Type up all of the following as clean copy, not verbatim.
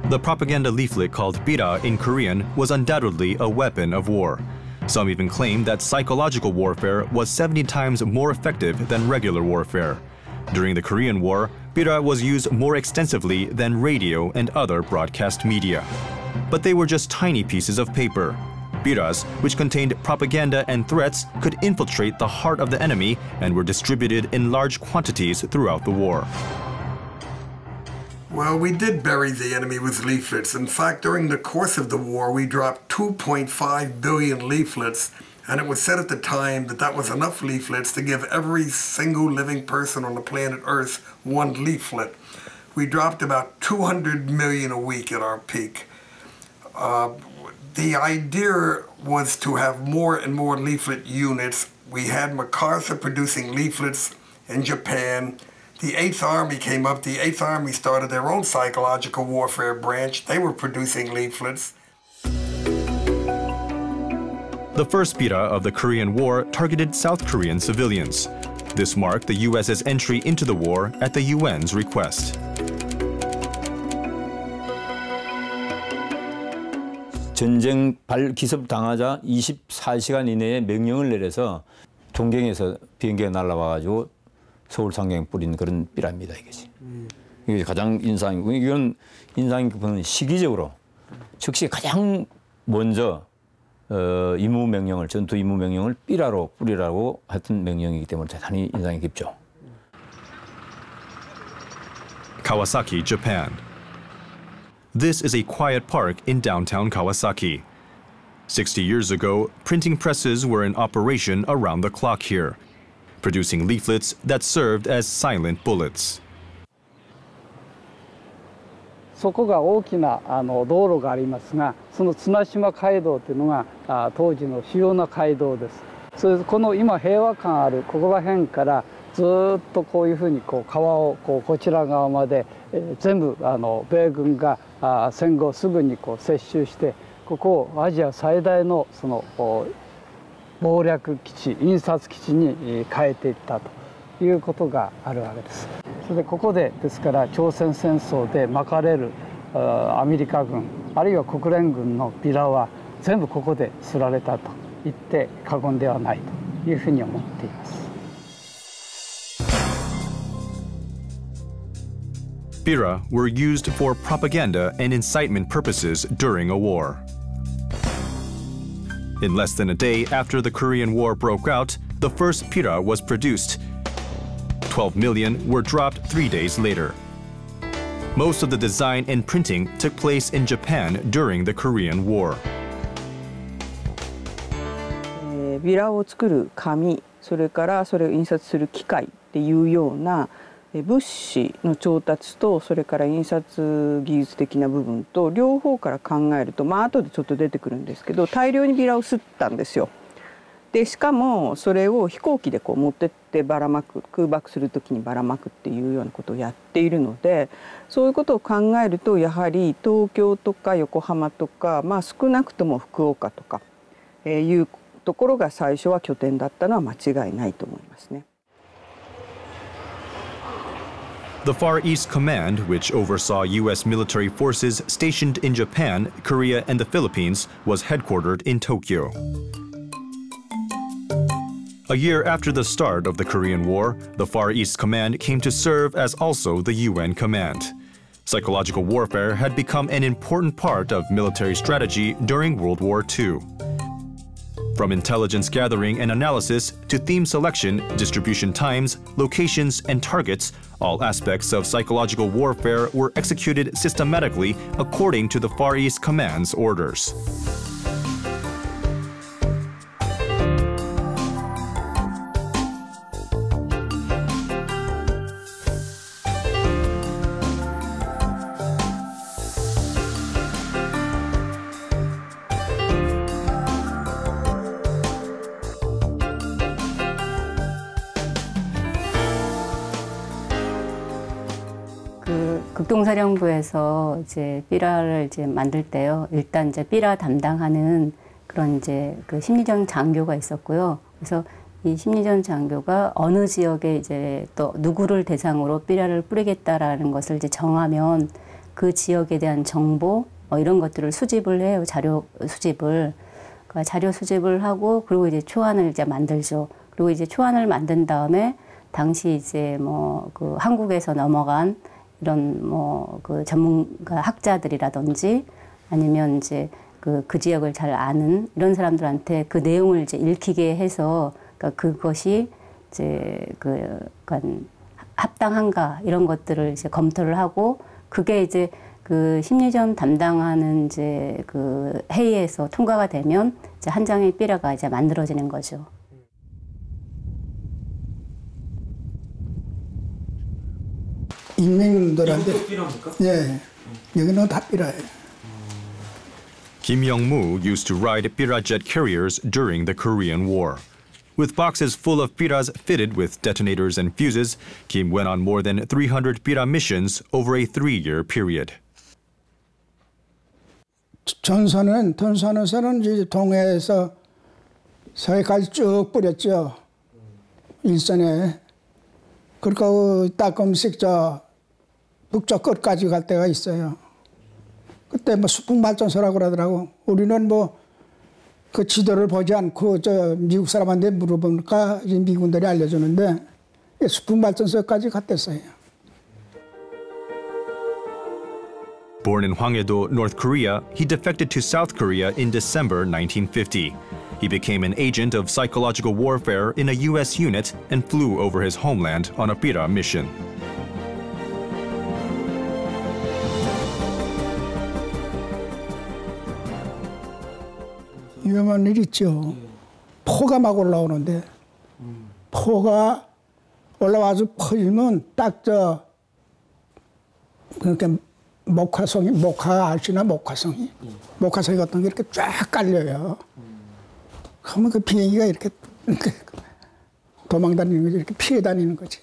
The propaganda leaflet called Bira in Korean was undoubtedly a weapon of war. Some even claim that psychological warfare was 70 times more effective than regular warfare. During the Korean War, Bira was used more extensively than radio and other broadcast media. But they were just tiny pieces of paper. Biras, which contained propaganda and threats, could infiltrate the heart of the enemy and were distributed in large quantities throughout the war. Well, we did bury the enemy with leaflets. In fact, during the course of the war, we dropped 2.5 billion leaflets, and it was said at the time that that was enough leaflets to give every single living person on the planet Earth one leaflet. We dropped about 200 million a week at our peak. The idea was to have more and more leaflet units. We had MacArthur producing leaflets in Japan. The 8th Army came up. The 8th Army started their own psychological warfare branch. They were producing leaflets. The first Bira of the Korean War targeted South Korean civilians. This marked the U.S.'s entry into the war at the UN's request. 전쟁 기습 당하자 24시간 이내에 명령을 내려서 동경에서 비행기가 날아와가지고 서울 상경에 뿌린 그런 삐라입니다, 이것이. 이게 가장 인상이고, 이건 인상 깊은 시기적으로 즉시 가장 먼저 임무 명령을, 전투 임무 명령을 삐라로 뿌리라고 했던 명령이기 때문에 대단히 인상이 깊죠. Kawasaki, Japan. This is a quiet park in downtown Kawasaki. 60 years ago, printing presses were in operation around the clock here, producing leaflets that served as silent bullets. そこが大きな道路がありますが、その綱島街道というのが当時の主要な街道です。それでこの今平和館あるここら辺からずっとこういうふうに川をこちら側まで全部米軍が戦後すぐに接収して、ここをアジア最大のその謀略基地、印刷基地に変えていったということがあるわけです。それでここでですから朝鮮戦争で巻かれるアメリカ軍あるいは国連軍のビラは全部ここで刷られたと言って過言ではないというふうに思っています。 Bira were used for propaganda and incitement purposes during a war. In less than a day after the Korean War broke out, the first Bira was produced. 12 million were dropped 3 days later. Most of the design and printing took place in Japan during the Korean War. ビラを作る紙、それからそれを印刷する機械っていうような物資の調達とそれから印刷技術的な部分と両方から考えると後でちょっと出てくるんですけど大量にビラを刷ったんですよ。でしかもそれを飛行機で持ってってばらまく空爆する時にばらまくっていうようなことをやっているのでそういうことを考えるとやはり東京とか横浜とか少なくとも福岡とかいうところが最初は拠点だったのは間違いないと思いますね。 The Far East Command, which oversaw U.S. military forces stationed in Japan, Korea, and the Philippines, was headquartered in Tokyo. A year after the start of the Korean War, the Far East Command came to serve as also the UN Command. Psychological warfare had become an important part of military strategy during World War II. From intelligence gathering and analysis to theme selection, distribution times, locations, and targets, all aspects of psychological warfare were executed systematically according to the Far East Command's orders. 극동사령부에서 이제 삐라를 만들 때요. 일단 이제 삐라 담당하는 그런 그 심리전 장교가 있었고요. 그래서 이 심리전 장교가 어느 지역에 이제 또 누구를 대상으로 삐라를 뿌리겠다라는 것을 이제 정하면 그 지역에 대한 정보 이런 것들을 수집을 해요. 자료 수집을. 그러니까 자료 수집을 하고 그리고 이제 초안을 이제 만들죠. 그리고 이제 초안을 만든 다음에 당시 이제 뭐 그 한국에서 넘어간 이런 뭐 그 전문가 학자들이라든지 아니면 이제 그 지역을 잘 아는 이런 사람들한테 그 내용을 이제 읽히게 해서 그러니까 그것이 이제 그 약간 합당한가 이런 것들을 이제 검토를 하고 그게 이제 그 심리전 담당하는 이제 그 회의에서 통과가 되면 이제 한 장의 삐라가 이제 만들어지는 거죠. 인민들한테 예, 여기는 다 삐라예요. Kim Young-moo used to ride Pira jet carriers during the Korean War. With boxes full of Piras fitted with detonators and fuses, Kim went on more than 300 Pira missions over a 3-year period. 전선에서는 이제 동해에서 서해까지 쭉 뿌렸죠. 일선에. 그러니까 가끔씩 북쪽 끝까지 갈 때가 있어요. 그때 뭐 수풍발전소라고 그러더라고. 우리는 뭐 그 지도를 보지 않고 미국 사람한테 물어보니까 이제 미군들이 알려주는데 수풍발전소까지 갔댔어요. Born in Hwanghae-do, North Korea, he defected to South Korea in December 1950. He became an agent of psychological warfare in a U.S. unit and flew over his homeland on a Pira mission. 위험한 일 있죠. 포가 막 올라오는데 포가 올라와서 퍼지면 딱 그러니까 목화 아시나 목화성이 같은 게 이렇게 쫙 깔려요. 그러면 그 비행기가 이렇게 도망다니는 거지, 이렇게 피해 다니는 거지.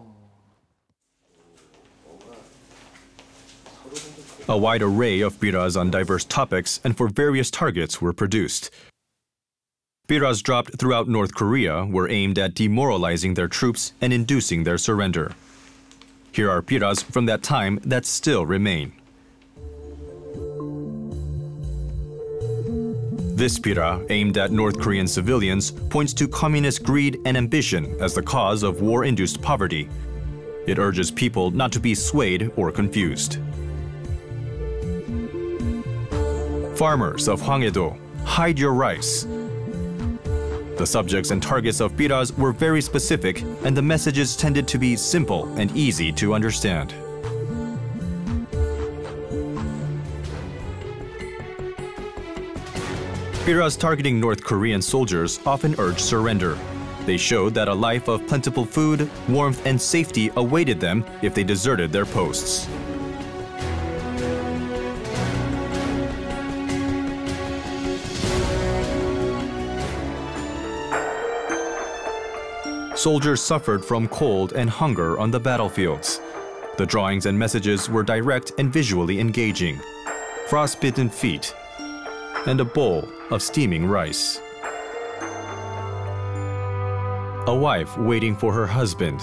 A wide array of Piras on diverse topics and for various targets were produced. Piras dropped throughout North Korea were aimed at demoralizing their troops and inducing their surrender. Here are Piras from that time that still remain. This Pira, aimed at North Korean civilians, points to communist greed and ambition as the cause of war-induced poverty. It urges people not to be swayed or confused. Farmers of Hwanghae-do, hide your rice. The subjects and targets of Piras were very specific, and the messages tended to be simple and easy to understand. Piras targeting North Korean soldiers often urged surrender. They showed that a life of plentiful food, warmth, and safety awaited them if they deserted their posts. Soldiers suffered from cold and hunger on the battlefields. The drawings and messages were direct and visually engaging. Frostbitten feet and a bowl of steaming rice. A wife waiting for her husband,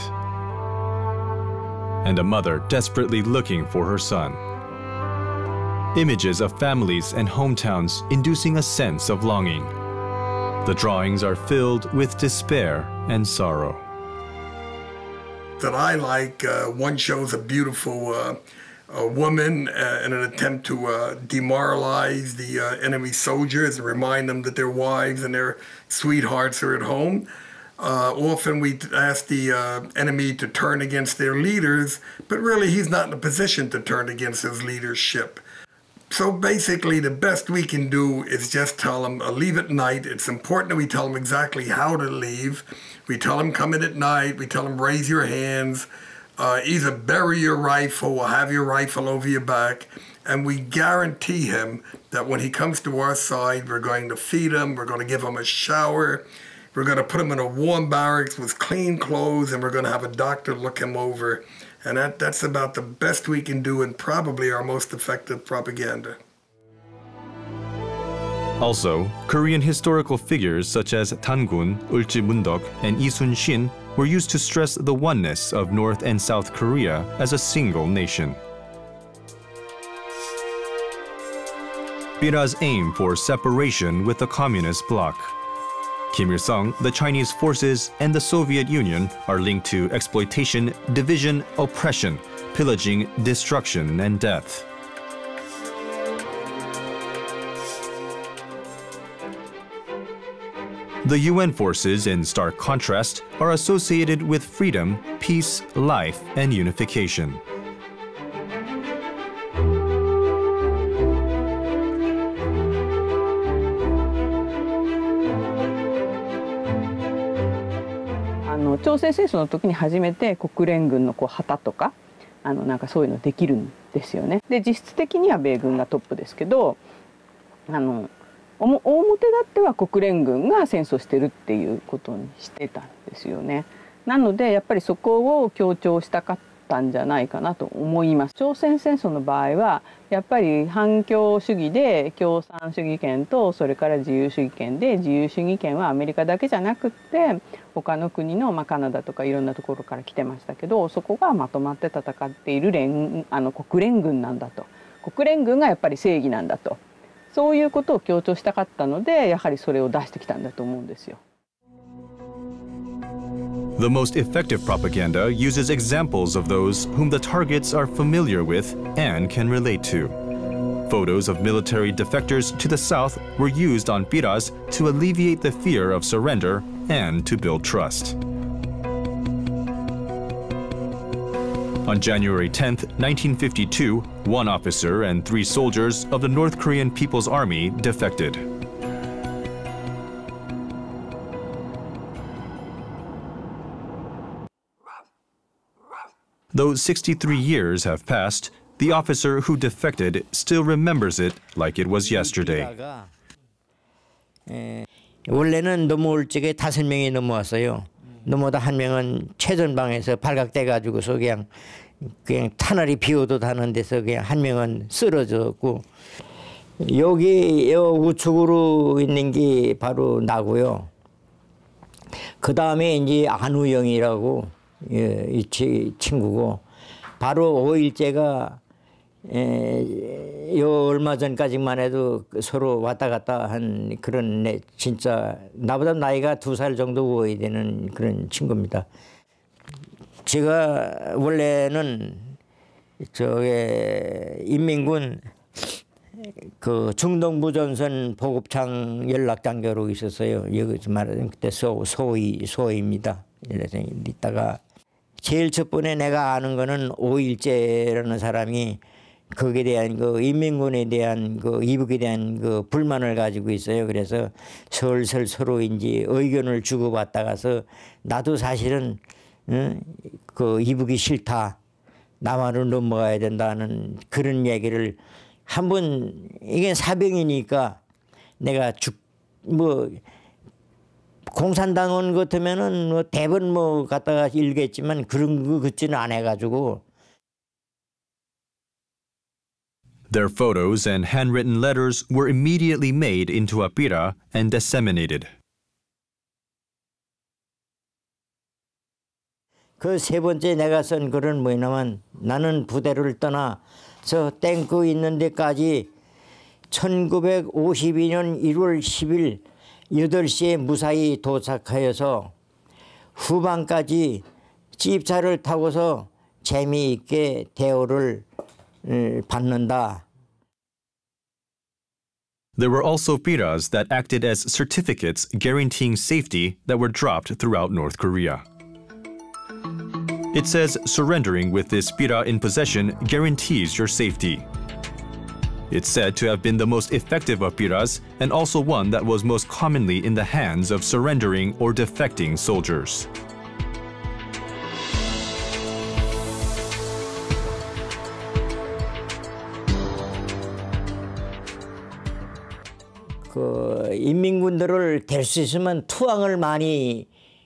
and a mother desperately looking for her son. Images of families and hometowns inducing a sense of longing. The drawings are filled with despair and sorrow. That I like, one shows a beautiful woman in an attempt to demoralize the enemy soldiers and remind them that their wives and their sweethearts are at home. Often we ask the enemy to turn against their leaders, but really he's not in a position to turn against his leadership. So basically the best we can do is just tell them, leave at night. It's important that we tell them exactly how to leave. We tell them come in at night. We tell them raise your hands. Either bury your rifle or have your rifle over your back. And we guarantee him that when he comes to our side, we're going to feed him, we're going to give him a shower, we're going to put him in a warm barracks with clean clothes, and we're going to have a doctor look him over. And that's about the best we can do and probably our most effective propaganda. Also, Korean historical figures such as Tangun, Ulji Mundok, and Lee Sun-shin were used to stress the oneness of North and South Korea as a single nation. Bira's aim for separation with the communist bloc. Kim Il-sung, the Chinese forces, and the Soviet Union are linked to exploitation, division, oppression, pillaging, destruction, and death. The UN forces, in stark contrast, are associated with freedom, peace, life, and unification. 朝鮮戦争の時に初めて国連軍の旗とかなんかそういうのできるんですよね。で実質的には米軍がトップですけど表立っては国連軍が戦争してるっていうことにしてたんですよね。なのでやっぱりそこを強調したかったんじゃないかなと思います。朝鮮戦争の場合はやっぱり反共主義で共産主義圏とそれから自由主義圏で自由主義圏はアメリカだけじゃなくって他の国の、カナダとかいろんなところから来てましたけどそこがまとまって戦っている国連軍なんだと国連軍がやっぱり正義なんだとそういうことを強調したかったのでやはりそれを出してきたんだと思うんですよ。 The most effective propaganda uses examples of those whom the targets are familiar with and can relate to. Photos of military defectors to the south were used on Biras to alleviate the fear of surrender and to build trust. On January 10, 1952, one officer and 3 soldiers of the North Korean People's Army defected. Though 63 years have passed, the officer who defected still remembers it like it was yesterday. 원래는 넘어올 적에 5명이 넘어왔어요. 넘어다 한 명은 최전방에서 발각돼 가지고서 그냥 터널이 비오도 다는 데서 그냥 한 명은 쓰러졌고 여기 우측으로 있는 게 바로 나고요. 그 다음에 이제 안우영이라고 이 친구고 바로 5일째가 요 얼마 전까지만 해도 서로 왔다 갔다 한 그런 진짜 나보다 나이가 2살 정도 보여야 되는 그런 친구입니다. 제가 원래는 인민군 그 중동부 전선 보급창 연락장교로 있었어요. 여기서 말하는 그때 소위입니다. 그래서 있다가 제일 첫 번에 내가 아는 거는 5일째라는 사람이 거기에 대한 그 인민군에 대한 그 이북에 대한 그 불만을 가지고 있어요. 그래서 슬슬 서로 이제 의견을 주고받다가서 나도 사실은 그 이북이 싫다. 남한으로 넘어가야 된다는 그런 얘기를 한번 이게 사병이니까 내가 공산당원 같으면은 뭐 대본 뭐 갖다가 읽겠지만 그런 거 같지는 안 해가지고. Their photos and handwritten letters were immediately made into a bira and disseminated. 그 3번째 내가 쓴 글은 뭐냐면 나는 부대를 떠나서 땡크 있는 데까지 1952년 1월 10일 8시에 무사히 도착하여서 후반까지 집차를 타고서 재미있게 대우를 받는다. There were also biras that acted as certificates guaranteeing safety that were dropped throughout North Korea. It says surrendering with this bira in possession guarantees your safety. It's said to have been the most effective of biras and also one that was most commonly in the hands of surrendering or defecting soldiers. 그 인민군들을 될 수 있으면 투항을 많이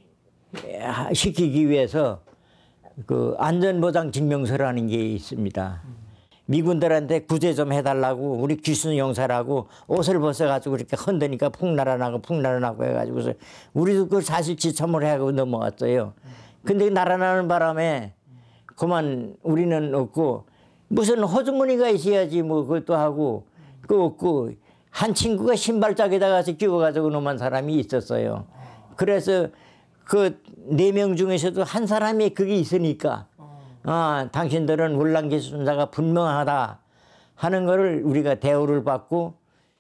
시키기 위해서 그 안전보장 증명서라는 게 있습니다. 미군들한테 구제 좀 해달라고 우리 귀순 용사라고 옷을 벗어가지고 이렇게 흔드니까 풍날아나고 해가지고서 우리도 그 사실 지참을 하고 넘어갔어요. 근데 날아나는 바람에 그만 우리는 없고 무슨 호주머니가 있어야지 뭐 그것도 하고 그 없고 한 친구가 신발짝에다가 끼워가지고 놈한 사람이 있었어요. 그래서 그 4명 중에서도 한 사람이 그게 있으니까 당신들은 울랑기순사가 분명하다 하는 거를 우리가 대우를 받고.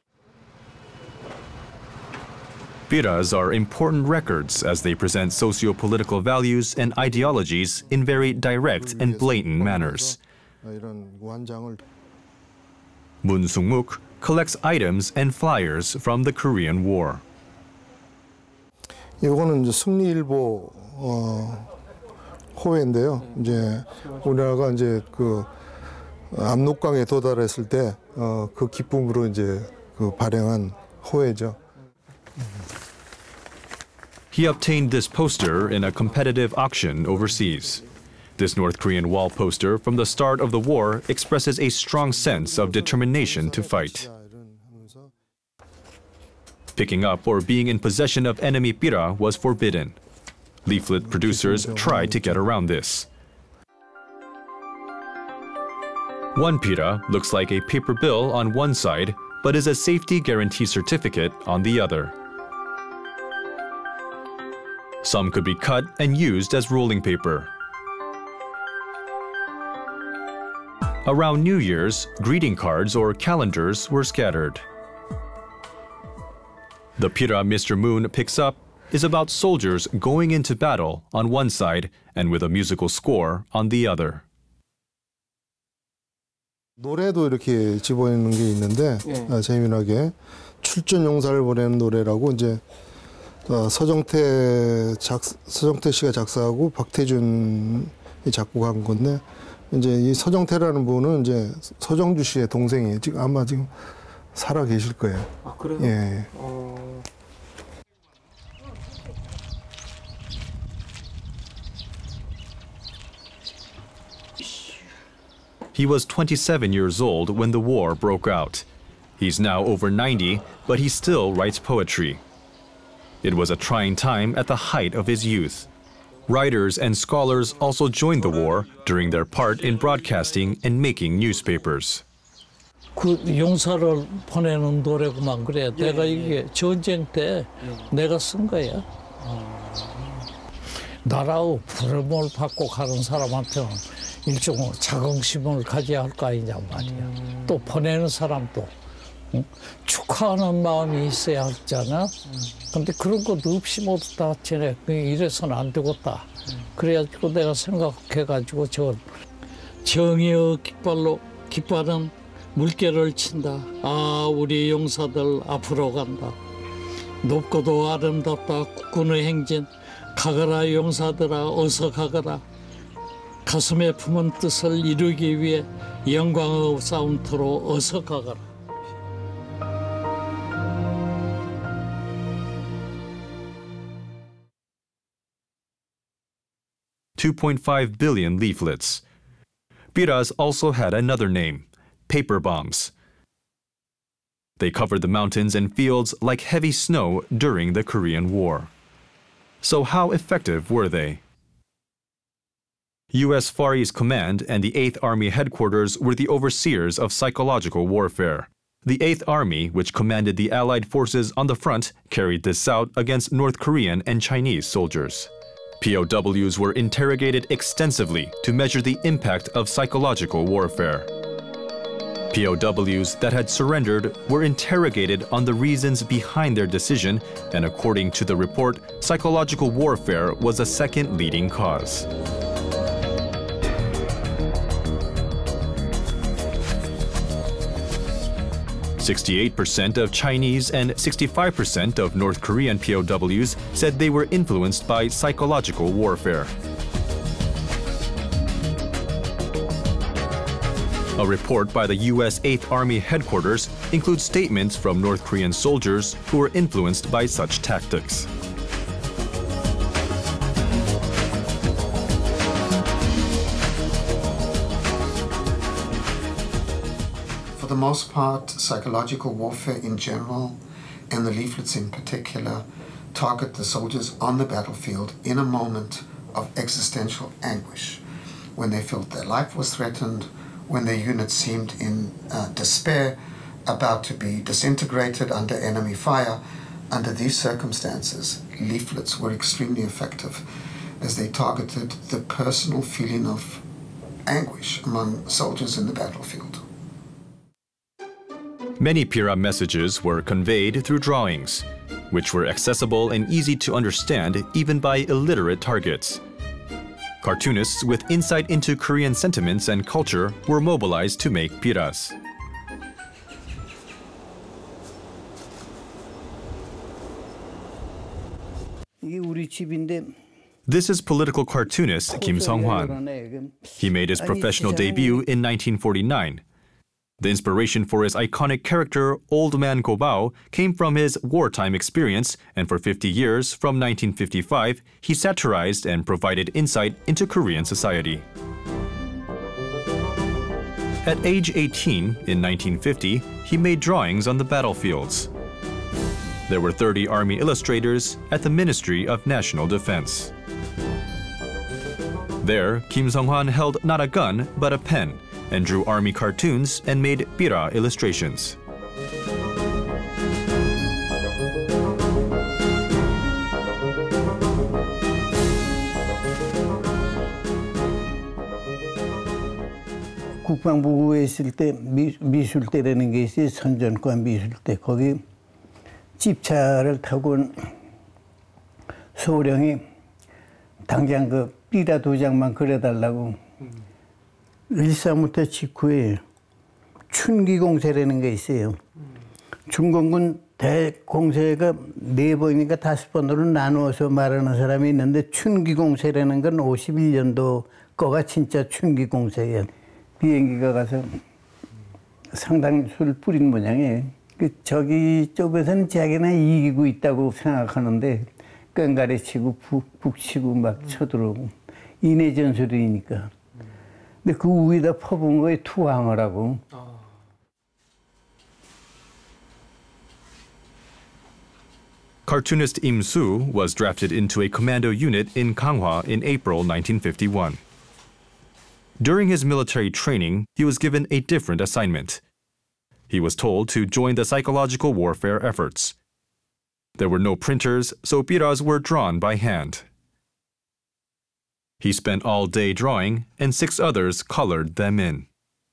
Piras are important records as they present socio-political values and ideologies in very direct and blatant manners. Moon Sung-muk collects items and flyers from the Korean War. 이거는 이제 승리일보 호회인데요. 이제 우리나라가 이제 그 압록강에 도달했을 때 그 기쁨으로 이제 그 발행한 호회죠. He obtained this poster in a competitive auction overseas. This North Korean wall poster from the start of the war expresses a strong sense of determination to fight. Picking up or being in possession of enemy pira was forbidden. Leaflet producers tried to get around this. One pira looks like a paper bill on one side, but is a safety guarantee certificate on the other. Some could be cut and used as rolling paper. Around New Year's, greeting cards or calendars were scattered. The pira Mr. Moon picks up is about soldiers going into battle on one side and with a musical score on the other. 노래도 이렇게 집어넣는 게 있는데 재미나게 출전 용사를 보내는 노래라고 이제 서정태 씨가 작사하고 박태준이 작곡한 건데 이제 이 서정태라는 분은 이제 서정주 씨의 동생이 지금 아마 지금 살아 계실 거예요. 아 그래요? 예. He was 27 years old when the war broke out. He's now over 90, but he still writes poetry. It was a trying time at the height of his youth. Writers and scholars also joined the war during their part in broadcasting and making newspapers. 그 용사를 보내는 노래구만 그래. 내가 이게 전쟁 때 내가 쓴 거야. 나라의 부름을 받고 가는 사람한테는 일종의 자긍심을 가져야 할 거 아니냐 말이야. 또 보내는 사람도 축하하는 마음이 있어야 하잖아. 근데 그런 것도 없이 모두 다 쟤네 이래서는 안 되겠다. 그래가지고 내가 생각해가지고 저 정의의 깃발은 물결을 친다. 아 우리 용사들 앞으로 간다. 높고도 아름답다 국군의 행진. 가거라 용사들아 어서 가거라. 가슴에 품은 뜻을 이루기 위해 영광의 싸움터로 어서 가거라. $2.5 billion leaflets. Piras also had another name, paper bombs. They covered the mountains and fields like heavy snow during the Korean War. So how effective were they? U.S. Far East Command and the 8th Army Headquarters were the overseers of psychological warfare. The 8th Army, which commanded the Allied forces on the front, carried this out against North Korean and Chinese soldiers. POWs were interrogated extensively to measure the impact of psychological warfare. POWs that had surrendered were interrogated on the reasons behind their decision, and according to the report, psychological warfare was a second leading cause. (68% of Chinese and 65% of North Korean POWs said they were influenced by psychological warfare. A report by the U.S. 8th Army Headquarters includes statements from North Korean soldiers who were influenced by such tactics. For the most part, psychological warfare in general, and the leaflets in particular, target the soldiers on the battlefield in a moment of existential anguish, when they felt their life was threatened, when their unit seemed in despair, about to be disintegrated under enemy fire. Under these circumstances, leaflets were extremely effective as they targeted the personal feeling of anguish among soldiers in the battlefield. Many Pira messages were conveyed through drawings, which were accessible and easy to understand even by illiterate targets. Cartoonists with insight into Korean sentiments and culture were mobilized to make piras. This is political cartoonist Kim Sung-hwan. He made his professional debut in 1949. The inspiration for his iconic character, Old Man Go-bao, came from his wartime experience, and for 50 years, from 1955, he satirized and provided insight into Korean society. At age 18, in 1950, he made drawings on the battlefields. There were 30 army illustrators at the Ministry of National Defense. There, Kim Sung-hwan held not a gun, but a pen, and drew army cartoons and made pira illustrations. 국방부에 있을 때 미술대라는 게 있어요. 선전과 미술대. 거기 집차를 타고 소령이 당장 그 삐라 도장만 그려달라고 1사부터 직후에 춘기공세라는 게 있어요. 중공군 대공세가 4번인가 5번으로 나누어서 말하는 사람이 있는데 춘기공세라는 건 51년도 거가 진짜 춘기공세예요. 비행기가 가서 상당히 수를 뿌린 모양이에요. 저기 쪽에서는 자기나 이기고 있다고 생각하는데 깽가리 치고 북 치고 막 쳐들어오고 인해 전술이니까. 근데 그 위에다 퍼본 거에 투항을 하고. Cartoonist Im Soo was drafted into a commando unit in Ganghwa in April 1951. During his military training, he was given a different assignment. He was told to join the psychological warfare efforts. There were no printers, so piras were drawn by hand. He spent all day drawing, and 6 others colored them in.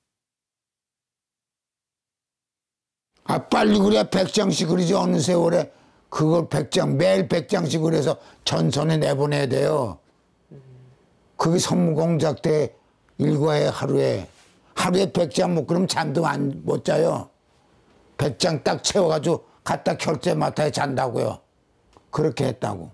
아, 빨리 그래 100장씩 그리지 어느 세월에 그걸 100장 매일 100장씩 그려서 전선에 내보내야 돼요. 그게 선무공작 때 일과에 하루에 100장 못 그러면 잠도 못 자요. 100장 딱 채워가지고 갖다 결제 마타에 잔다고요. 그렇게 했다고.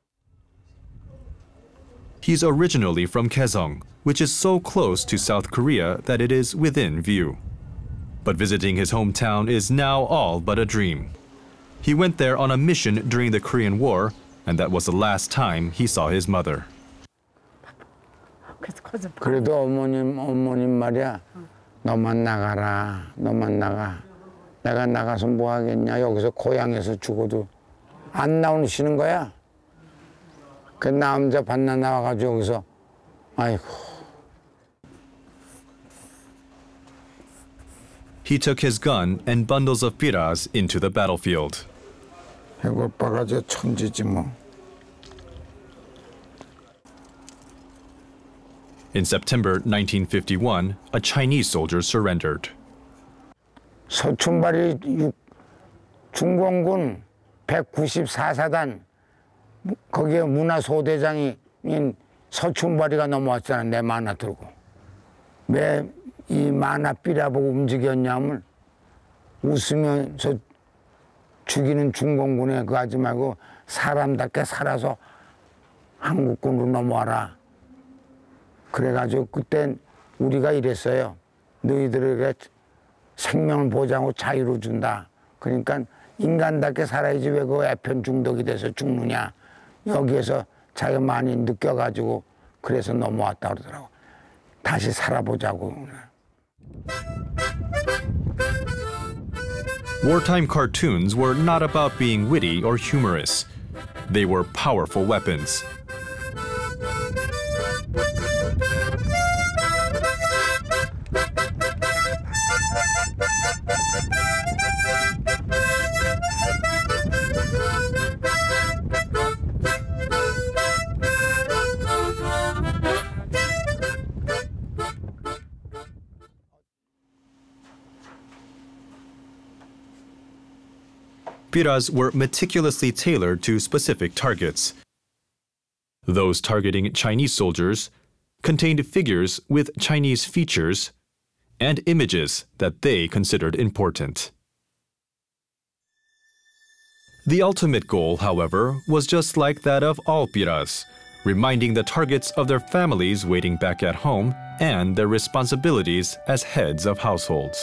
He's originally from Kaesong, which is so close to South Korea that it is within view. But visiting his hometown is now all but a dream. He went there on a mission during the Korean War, and that was the last time he saw his mother. 그래도 어머님 말이야. 너만 나가라. 너만 나가. 내가 나가서 뭐 하겠냐. 여기서 고향에서 죽어도 안 나오시는 거야. 그 남자 반나 나와가지고 여기서 아이고. He took his gun and bundles of piras into the battlefield. 해골빠가 저 천지지 뭐. In September 1951, a Chinese soldier surrendered. 서춘발이 중공군 194사단 거기에 문화소대장인 서춘발이가 넘어왔잖아. 내 만화 들고. 왜 이 만화 삐라보고 움직였냐면 웃으면서 죽이는 중공군에 그거 하지 말고 사람답게 살아서 한국군으로 넘어와라. 그래가지고 그땐 우리가 이랬어요. 너희들에게 생명을 보장하고 자유를 준다. 그러니까 인간답게 살아야지 왜 그 애편 중독이 돼서 죽느냐. 여기에서 자기가 많이 느껴가지고 그래서 넘어왔다 그러더라고. 다시 살아보자고. Wartime cartoons were not about being witty or humorous. They were powerful weapons. Biras were meticulously tailored to specific targets. Those targeting Chinese soldiers contained figures with Chinese features and images that they considered important. The ultimate goal, however, was just like that of all Biras, reminding the targets of their families waiting back at home and their responsibilities as heads of households.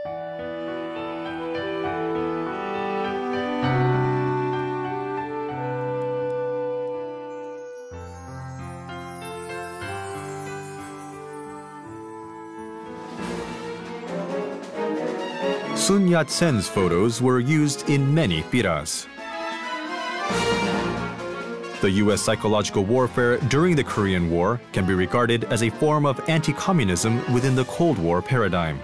Sun Yat-sen's photos were used in many Biras. The U.S. psychological warfare during the Korean War can be regarded as a form of anti-communism within the Cold War paradigm.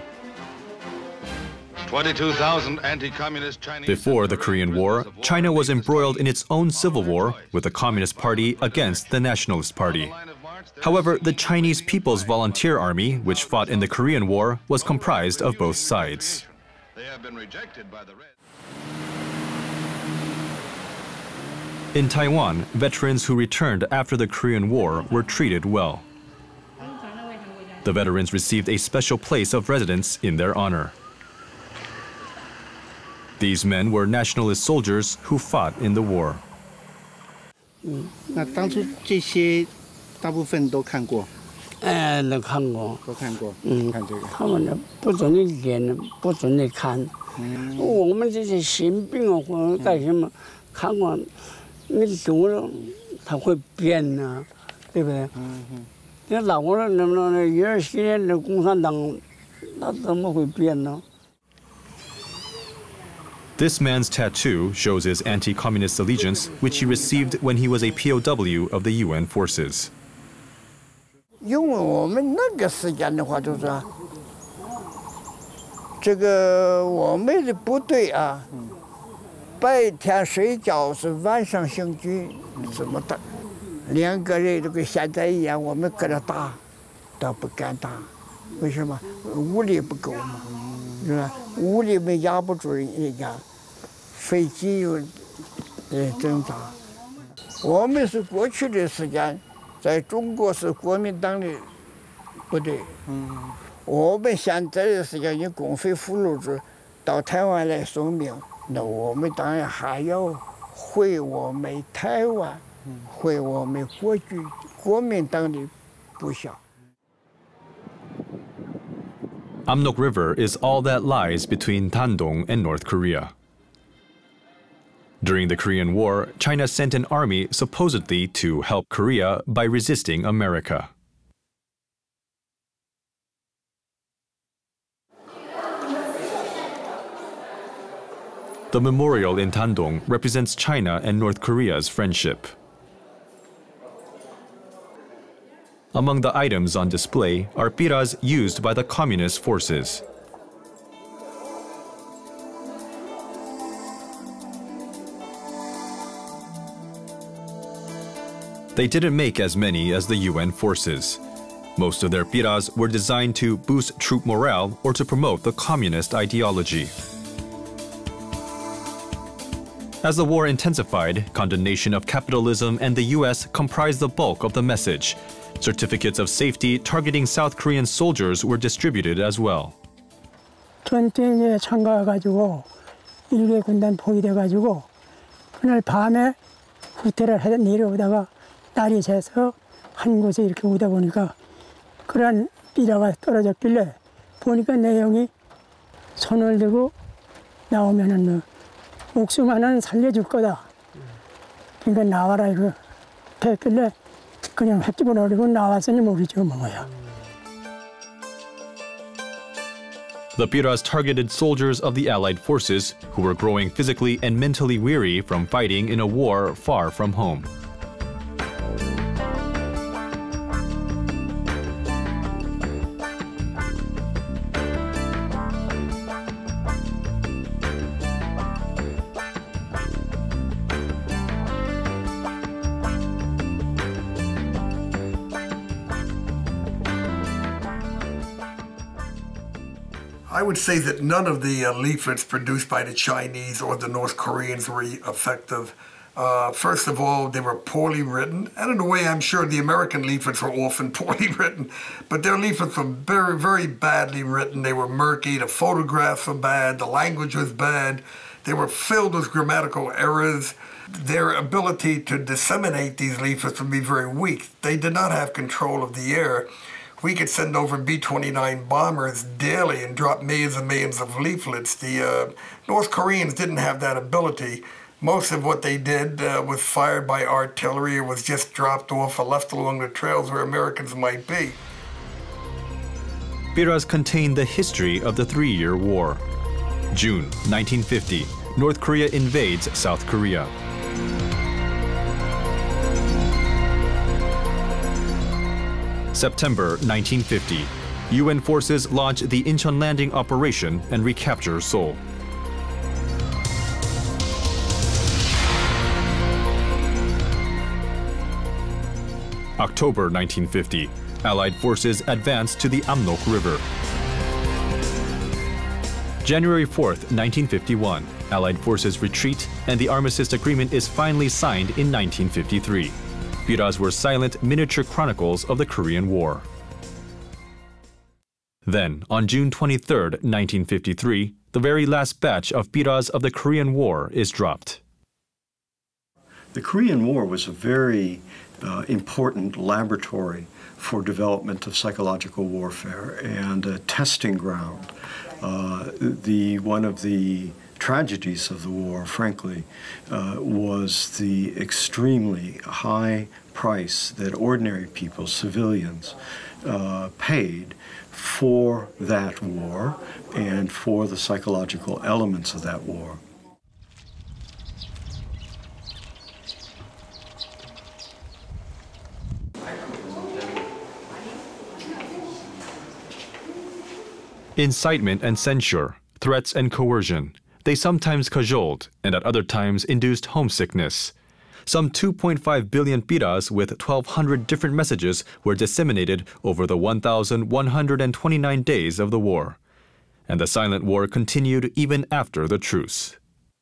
22,000 anti-communist Chinese... Before the Korean War, China was embroiled in its own civil war with the Communist Party against the Nationalist Party. However, the Chinese People's Volunteer Army, which fought in the Korean War, was comprised of both sides. They have been rejected by the Red. In Taiwan, veterans who returned after the Korean War were treated well. The veterans received a special place of residence in their honor. These men were nationalist soldiers who fought in the war. 那当初这些大部分都看过。 都看过。 都看过。看这个。 他们的不准你演，不准你看。我们这些新兵啊，或者干什么，看过，你读了，他会变呢，对不对？你老了那么20年的共产党，那怎么会变呢？ This man's tattoo shows his anti-communist allegiance, which he received when he was a POW of the UN forces. 因为我们那个时间的话，就是这个我们的部队啊，白天睡觉是晚上行军，这么的，2个人就跟现在一样，我们搁这打，都不敢打，为什么？武力不够嘛，是吧？武力没压不住人家。 飞机有挣扎。我们是过去的时间，在中国是国民党的部队。我们现在的时间以共匪俘虏制到台湾来送命，那我们当然还要回我们台湾，回我们国民党的部下。 Amnok River is all that lies between Tandong and North Korea. During the Korean War, China sent an army supposedly to help Korea by resisting America. The memorial in Tandong represents China and North Korea's friendship. Among the items on display are biras used by the communist forces. They didn't make as many as the UN forces. Most of their biras were designed to boost troop morale or to promote the communist ideology. As the war intensified, condemnation of capitalism and the US comprised the bulk of the message. Certificates of safety targeting South Korean soldiers were distributed as well. 전쟁에 참가해가지고 일개 군단 포위돼가지고 그날 밤에 후퇴를 해 내려오다가 날이 새서 한 곳에 이렇게 오다 보니까 그런 비라가 떨어졌길래 보니까 내용이 손을 들고 나오면은 목숨 하나는 살려줄 거다. 그러니까 나와라 이거 했길래 그냥 획 집어넣으려고 나왔으니 모르죠 뭐야. The biras targeted soldiers of the Allied forces who were growing physically and mentally weary from fighting in a war far from home. I would say that none of the leaflets produced by the Chinese or the North Koreans were effective. First of all, they were poorly written, and in a way I'm sure the American leaflets were often poorly written, but their leaflets were very, very badly written. They were murky, the photographs were bad, the language was bad, they were filled with grammatical errors. Their ability to disseminate these leaflets would be very weak. They did not have control of the air. We could send over B-29 bombers daily and drop millions and millions of leaflets. The North Koreans didn't have that ability. Most of what they did was fired by artillery or was just dropped off or left along the trails where Americans might be. Biras contained the history of the Three-Year War. June 1950, North Korea invades South Korea. September 1950, UN forces launch the Incheon landing operation and recapture Seoul. October 1950, Allied forces advance to the Amnok River. January 4th, 1951, Allied forces retreat and the armistice agreement is finally signed in 1953. Biras were silent miniature chronicles of the Korean War. Then, on June 23, 1953, the very last batch of Biras of the Korean War is dropped. The Korean War was a very important laboratory for development of psychological warfare and a testing ground. One of the tragedies of the war, frankly, was the extremely high price that ordinary people, civilians, paid for that war and for the psychological elements of that war. Incitement and censure, threats and coercion. They sometimes cajoled and at other times induced homesickness. Some 2.5 billion biras with 1,200 different messages were disseminated over the 1,129 days of the war. And the silent war continued even after the truce.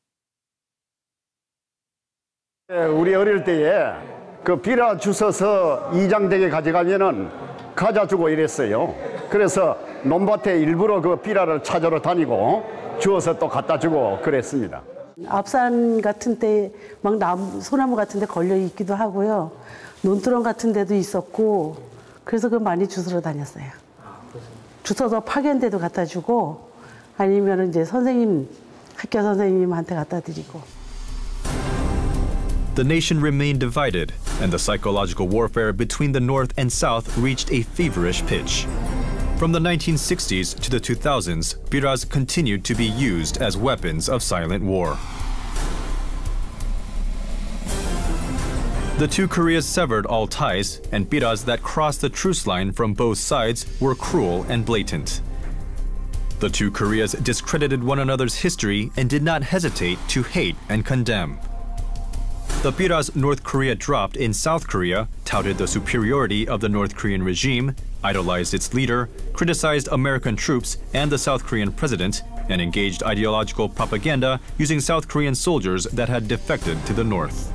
우리 어릴 때에 그 비라 주워서 이장댁에 가져가면은 과자 주고 이랬어요. 그래서 논밭에 일부러 그 비라를 찾으러 다니고 주워서 또 갖다 주고 그랬습니다. 앞산 같은 데 막 소나무 같은 데 걸려 있기도 하고요. 논두렁 같은 데도 있었고 그래서 그 많이 주스러 다녔어요. 주워서 파견대도 갖다 주고 아니면 이제 선생님 학교 선생님한테 갖다 드리고. The nation remained divided, and the psychological warfare between the North and South reached a feverish pitch. From the 1960s to the 2000s, biras continued to be used as weapons of silent war. The two Koreas severed all ties, and biras that crossed the truce line from both sides were cruel and blatant. The two Koreas discredited one another's history and did not hesitate to hate and condemn. The biras North Korea dropped in South Korea touted the superiority of the North Korean regime, idolized its leader, criticized American troops and the South Korean president, and engaged ideological propaganda using South Korean soldiers that had defected to the North.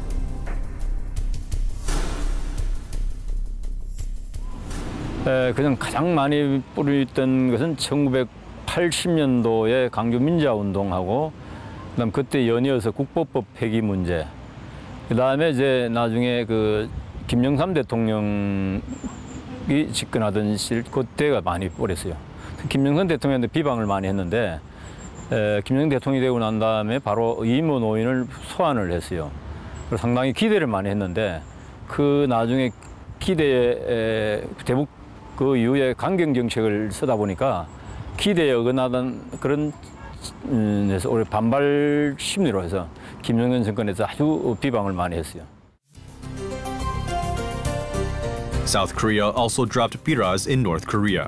그냥 가장 많이 뿌리던 것은 1980년도에 강주 민주화운동하고 그다음 그때 연이어서 국보법 폐기 문제. 그다음에 이제 나중에 그 김영삼 대통령이 집권하던 실 그때가 많이 뿌렸어요. 김영삼 대통령한테 비방을 많이 했는데 김영삼 대통령이 되고 난 다음에 바로 이모 노인을 소환을 했어요. 그래서 상당히 기대를 많이 했는데 그 나중에 기대에 대북 그 이후에 강경 정책을 쓰다 보니까 기대에 어긋나던 그런 데서 오히려 반발 심리로 해서 김정은 정권에서 아주 비방을 많이 했어요. South Korea also dropped biras in North Korea.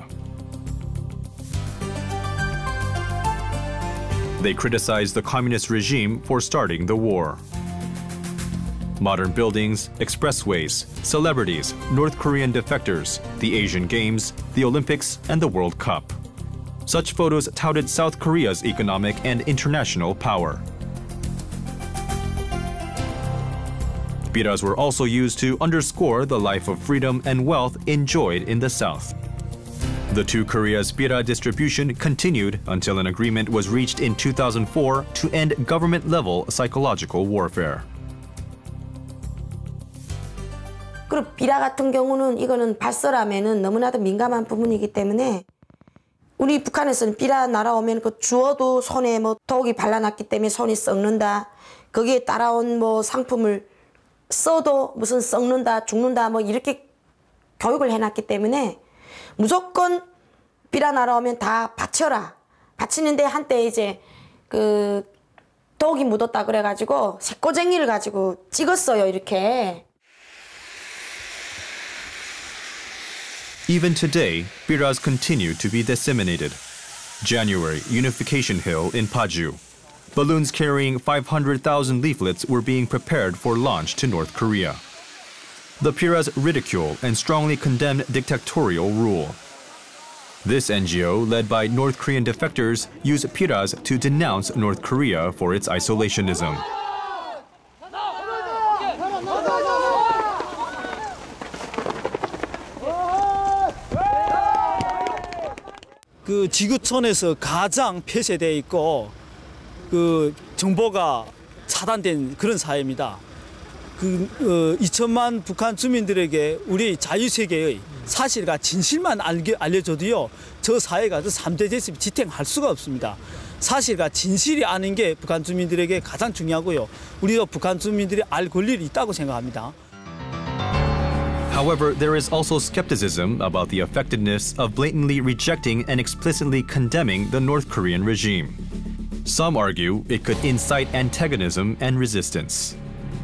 They criticized the communist regime for starting the war. Modern buildings, expressways, celebrities, North Korean defectors, the Asian Games, the Olympics, and the World Cup. Such photos touted South Korea's economic and international power. Biras were also used to underscore the life of freedom and wealth enjoyed in the South. The two Koreas' bira distribution continued until an agreement was reached in 2004 to end government-level psychological warfare. 그리고 비라 같은 경우는 이거는 발설함에는 너무나도 민감한 부분이기 때문에 우리 북한에서는 비라 날아오면 그 주워도 손에 뭐 독이 발라놨기 때문에 손이 썩는다. 거기에 따라온 뭐 상품을 써도 무슨 썩는다, 죽는다 뭐 이렇게 교육을 해놨기 때문에 무조건 비라 날아오면 다 받쳐라. 받치는데 한때 이제 그 독이 묻었다 그래가지고 새꼬쟁이를 가지고 찍었어요 이렇게. Even today, biras continue to be disseminated. January, Unification Hill in Paju. Balloons carrying 500,000 leaflets were being prepared for launch to North Korea. The biras ridicule and strongly condemn dictatorial rule. This NGO, led by North Korean defectors, used biras to denounce North Korea for its isolationism. 그 지구촌에서 가장 폐쇄되어 있고 그 정보가 차단된 그런 사회입니다. 2천만 북한 주민들에게 우리 자유세계의 사실과 진실만 알려줘도요, 저 사회가 3대 제습 지탱할 수가 없습니다. 사실과 진실이 아는 게 북한 주민들에게 가장 중요하고요. 우리도 북한 주민들이 알 권리가 있다고 생각합니다. However, there is also skepticism about the effectiveness of blatantly rejecting and explicitly condemning the North Korean regime. Some argue it could incite antagonism and resistance.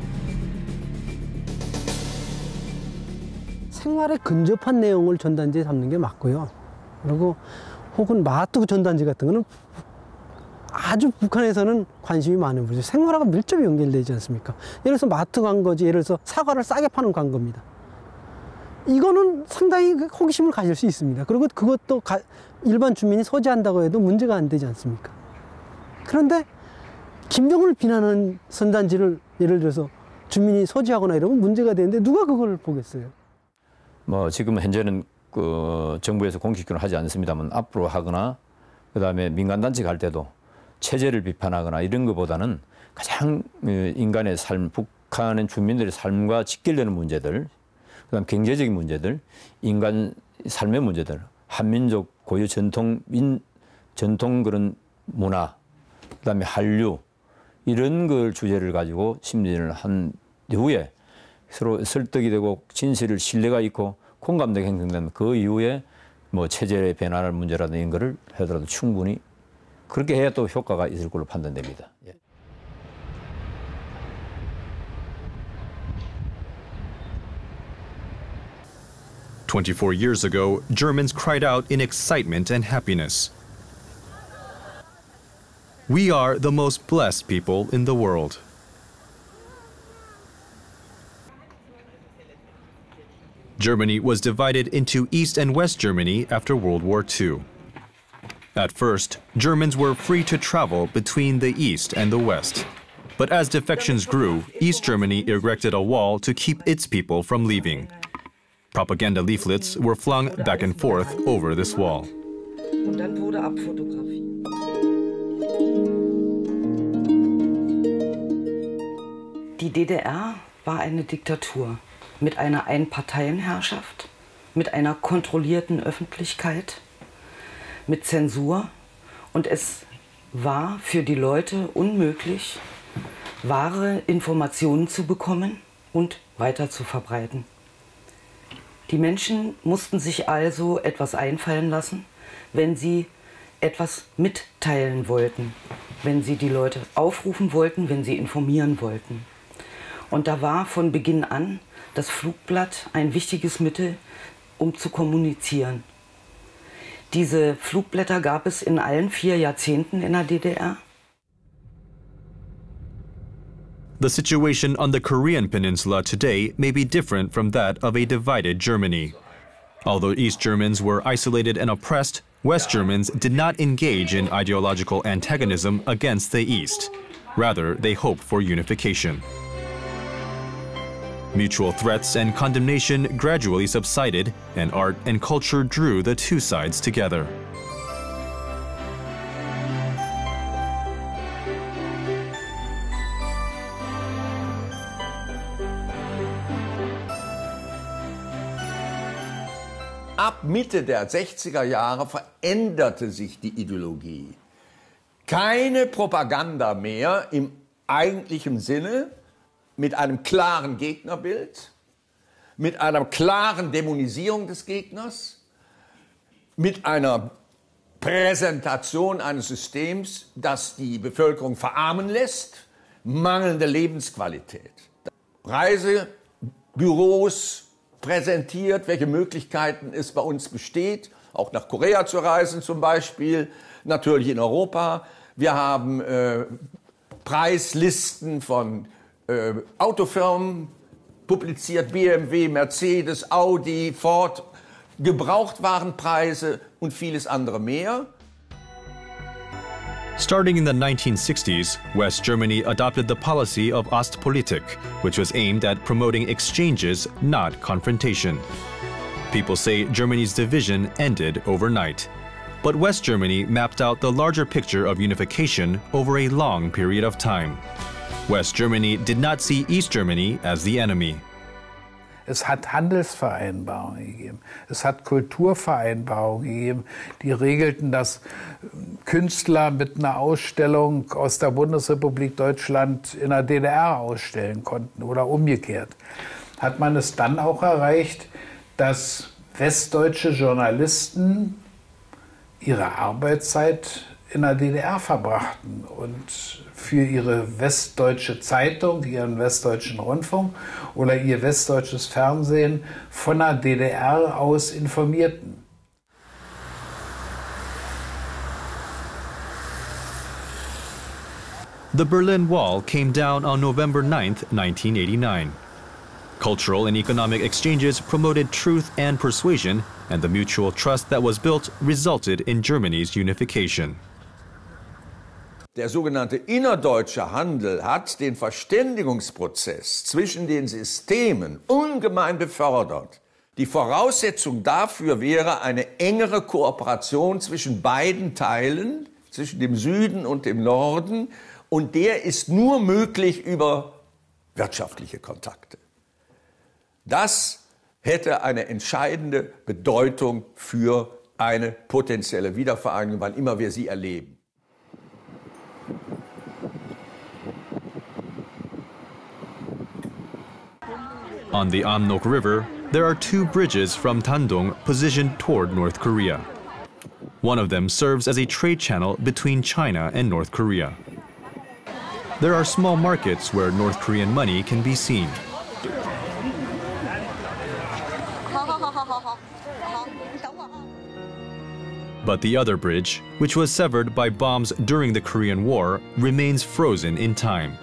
생활에 근접한 내용을 전단지에 담는 게 맞고요. 그리고 혹은 마트 전단지 같은 거는 아주 북한에서는 관심이 많은 거죠. 생활하고 밀접히 연결되지 않습니까? 예를 들어서 마트 광고지, 예를 들어서 사과를 싸게 파는 광고입니다. 이거는 상당히 호기심을 가질 수 있습니다. 그리고 그것도 일반 주민이 소지한다고 해도 문제가 안 되지 않습니까? 그런데 김정은을 비난하는 선단지를 예를 들어서 주민이 소지하거나 이러면 문제가 되는데 누가 그걸 보겠어요? 지금 현재는 그 정부에서 공식적으로 하지 않습니다만 앞으로 하거나 그다음에 민간단체 갈 때도 체제를 비판하거나 이런 것보다는 가장 인간의 삶, 북한의 주민들의 삶과 직결되는 문제들, 그다음 경제적인 문제들, 인간 삶의 문제들, 한민족 고유 전통 그런 문화, 그다음에 한류 이런 걸 주제를 가지고 심리를 한 이후에 서로 설득이 되고 진실을 신뢰가 있고 공감대가 형성되면 그 이후에 체제의 변화할 문제라든지 이런 거를 하더라도 충분히 그렇게 해야 또 효과가 있을 걸로 판단됩니다. 예. "24 years ago, Germans cried out in excitement and happiness. We are the most blessed people in the world." Germany was divided into East and West Germany after World War II. At first, Germans were free to travel between the East and the West. But as defections grew, East Germany erected a wall to keep its people from leaving. Propaganda leaflets were flung back and forth over this wall. Und dann wurde abfotografiert. Die DDR war eine Diktatur mit einer Einparteienherrschaft, mit einer kontrollierten Öffentlichkeit, mit Zensur, und es war für die Leute unmöglich, wahre Informationen zu bekommen und weiter zu verbreiten. Die Menschen mussten sich also etwas einfallen lassen, wenn sie etwas mitteilen wollten, wenn sie die Leute aufrufen wollten, wenn sie informieren wollten. Und da war von Beginn an das Flugblatt ein wichtiges Mittel, um zu kommunizieren. Diese Flugblätter gab es in allen 4 Jahrzehnten in der DDR. The situation on the Korean peninsula today may be different from that of a divided Germany. Although East Germans were isolated and oppressed, West Germans did not engage in ideological antagonism against the East. Rather, they hoped for unification. Mutual threats and condemnation gradually subsided, and art and culture drew the two sides together. Ab Mitte der 60er Jahre veränderte sich die Ideologie. Keine Propaganda mehr im eigentlichen Sinne, mit einem klaren Gegnerbild, mit einer klaren Dämonisierung des Gegners, mit einer Präsentation eines Systems, das die Bevölkerung verarmen lässt, mangelnde Lebensqualität. Reisebüros präsentiert, welche Möglichkeiten es bei uns besteht, auch nach Korea zu reisen zum Beispiel, natürlich in Europa. Wir haben Preislisten von Autofirmen publiziert, BMW, Mercedes, Audi, Ford, Gebrauchtwarenpreise und vieles andere mehr. Starting in the 1960s, West Germany adopted the policy of Ostpolitik, which was aimed at promoting exchanges, not confrontation. People say Germany's division ended overnight. But West Germany mapped out the larger picture of unification over a long period of time. West Germany did not see East Germany as the enemy. Es hat Handelsvereinbarungen gegeben, es hat Kulturvereinbarungen gegeben, die regelten, dass Künstler mit einer Ausstellung aus der Bundesrepublik Deutschland in der DDR ausstellen konnten oder umgekehrt. Hat man es dann auch erreicht, dass westdeutsche Journalisten ihre Arbeitszeit in der DDR verbrachten und für ihre westdeutsche Zeitung, ihren westdeutschen Rundfunk oder ihr westdeutsches Fernsehen von der DDR aus informierten. The Berlin Wall came down on November 9, 1989. Cultural and economic exchanges promoted truth and persuasion, and the mutual trust that was built resulted in Germany's unification. Der sogenannte innerdeutsche Handel hat den Verständigungsprozess zwischen den Systemen ungemein befördert. Die Voraussetzung dafür wäre eine engere Kooperation zwischen beiden Teilen, zwischen dem Süden und dem Norden, und der ist nur möglich über wirtschaftliche Kontakte. Das hätte eine entscheidende Bedeutung für eine potenzielle Wiedervereinigung, wann immer wir sie erleben. On the Amnok River, there are two bridges from Tandong positioned toward North Korea. One of them serves as a trade channel between China and North Korea. There are small markets where North Korean money can be seen. But the other bridge, which was severed by bombs during the Korean War, remains frozen in time.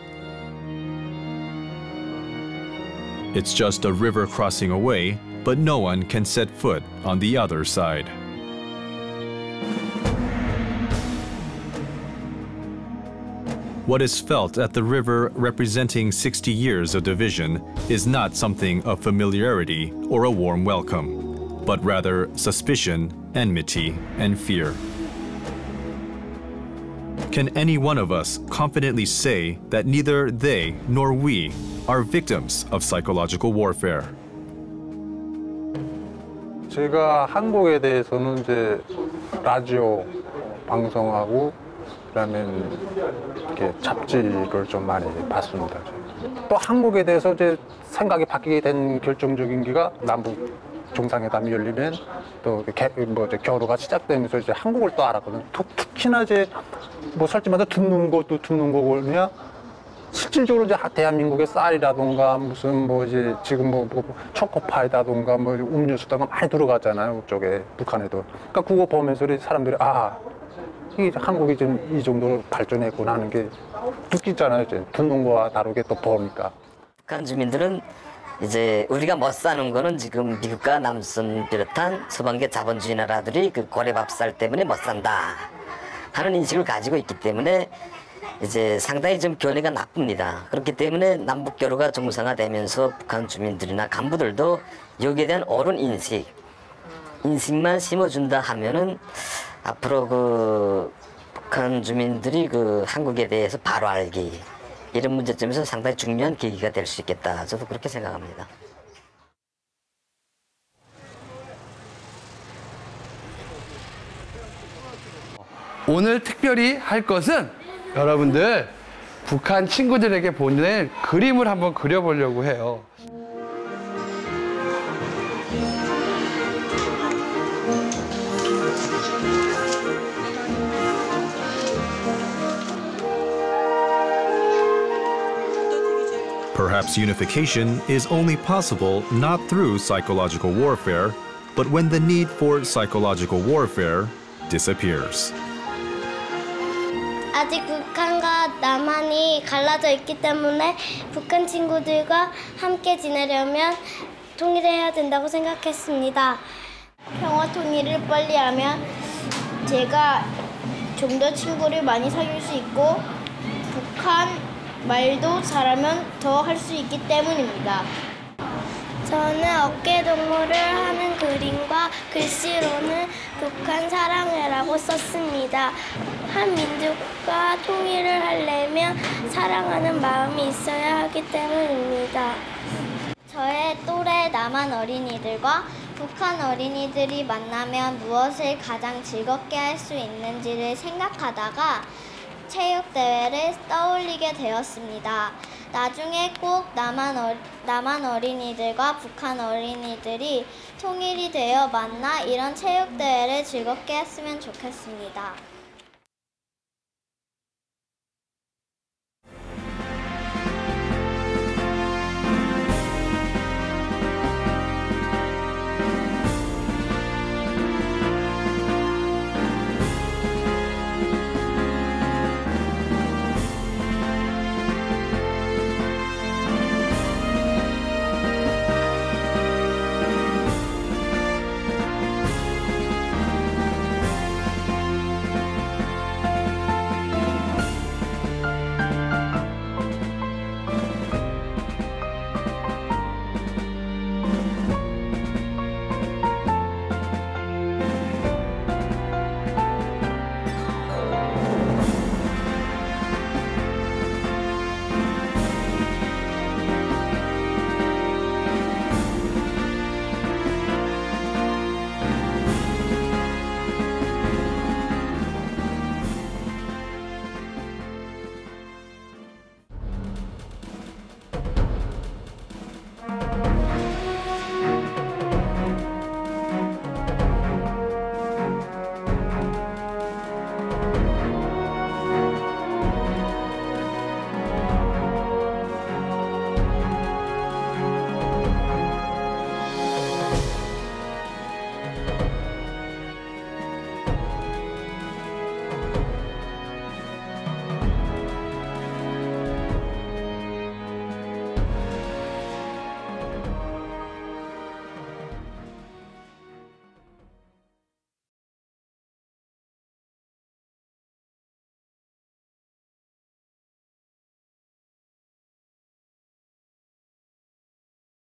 It's just a river crossing away, but no one can set foot on the other side. What is felt at the river representing 60 years of division is not something of familiarity or a warm welcome, but rather suspicion, enmity, and fear. Can any one of us confidently say that neither they nor we are victims of psychological warfare? 제가 한국에 대해서는 이제 라디오 방송하고 그다음에 이렇게 잡지를 좀 많이 봤습니다. 또 한국에 대해서 이제 생각이 바뀌게 된 결정적인 기가 남북 정상회담이 열리면 또 겨루가 시작되면서 이제 한국을 또 알았거든요. 특히나 이제 뭐 설지마다 듣는 것도 듣는 거고 그냥 실질적으로 이제 대한민국의 쌀이라든가 무슨 뭐 이제 지금 뭐 초코파이라든가 뭐 음료수다가 많이 들어가잖아요. 그쪽에 북한에도. 그러니까 그거 보면서 사람들이 이 한국이 지금 이 정도로 발전했구나 하는 게 느끼잖아요. 이제 듣는 거와 다르게 또 보니까. 북한 주민들은 이제 우리가 못 사는 거는 지금 미국과 남선 비롯한 서방계 자본주의 나라들이 그 고래밥살 때문에 못 산다 하는 인식을 가지고 있기 때문에 이제 상당히 좀 견해가 나쁩니다. 그렇기 때문에 남북 교류가 정상화되면서 북한 주민들이나 간부들도 여기에 대한 옳은 인식만 심어준다 하면은 앞으로 그 북한 주민들이 그 한국에 대해서 바로 알기 이런 문제점에서 상당히 중요한 계기가 될 수 있겠다. 저도 그렇게 생각합니다. 오늘 특별히 할 것은 여러분들 북한 친구들에게 보낼 그림을 한번 그려보려고 해요. Perhaps unification is only possible not through psychological warfare, but when the need for psychological warfare disappears. 아직 북한과 남한이 갈라져 있기 때문에 북한 친구들과 함께 지내려면 통일해야 된다고 생각했습니다. 평화 통일을 빨리 하면 제가 좀 더 친구를 많이 사귈 수 있고 북한 말도 잘하면 더 할 수 있기 때문입니다. 저는 어깨동무를 하는 그림과 글씨로는 북한 사랑해라고 썼습니다. 한 민족과 통일을 하려면 사랑하는 마음이 있어야 하기 때문입니다. 저의 또래 남한 어린이들과 북한 어린이들이 만나면 무엇을 가장 즐겁게 할 수 있는지를 생각하다가 체육대회를 떠올리게 되었습니다. 나중에 꼭 남한 어린이들과 북한 어린이들이 통일이 되어 만나 이런 체육대회를 즐겁게 했으면 좋겠습니다.